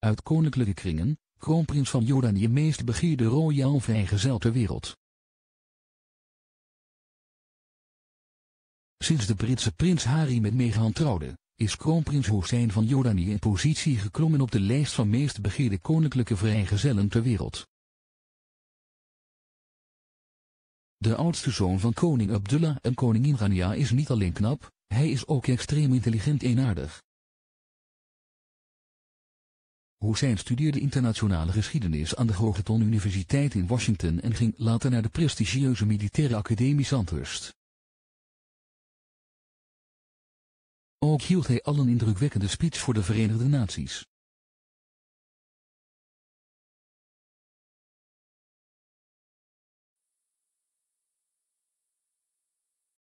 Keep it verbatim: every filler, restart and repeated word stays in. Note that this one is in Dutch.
Uit koninklijke kringen, kroonprins van Jordanië, meest begeerde royaal vrijgezel ter wereld. Sinds de Britse prins Harry met Meghan trouwde, is kroonprins Hussein van Jordanië in positie geklommen op de lijst van meest begeerde koninklijke vrijgezellen ter wereld. De oudste zoon van koning Abdullah en koningin Rania is niet alleen knap, hij is ook extreem intelligent en aardig. Hussein studeerde internationale geschiedenis aan de Georgetown Universiteit in Washington en ging later naar de prestigieuze militaire academie Sandhurst. Ook hield hij al een indrukwekkende speech voor de Verenigde Naties.